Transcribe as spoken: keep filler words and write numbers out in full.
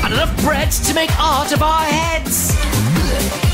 not enough bread to make art of our heads.